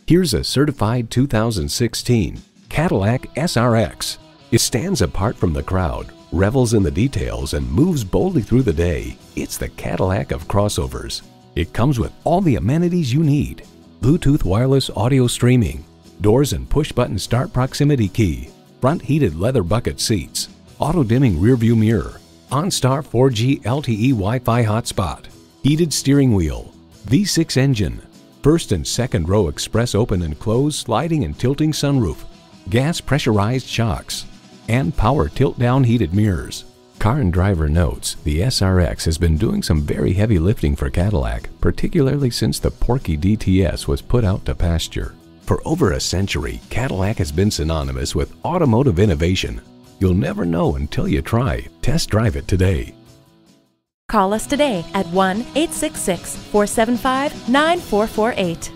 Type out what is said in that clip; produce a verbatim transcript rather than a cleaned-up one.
Here's a certified two thousand sixteen Cadillac S R X. It stands apart from the crowd, revels in the details, and moves boldly through the day. It's the Cadillac of crossovers. It comes with all the amenities you need: Bluetooth wireless audio streaming, doors and push-button start proximity key, front heated leather bucket seats, auto-dimming rearview mirror, OnStar four G L T E Wi-Fi hotspot, heated steering wheel, V six engine, first and second row express open and close sliding and tilting sunroof, gas pressurized shocks, and power tilt-down heated mirrors. Car and Driver notes the S R X has been doing some very heavy lifting for Cadillac, particularly since the Porky D T S was put out to pasture. For over a century, Cadillac has been synonymous with automotive innovation. You'll never know until you try. Test drive it today. Call us today at one eight six six, four seven five, nine four four eight.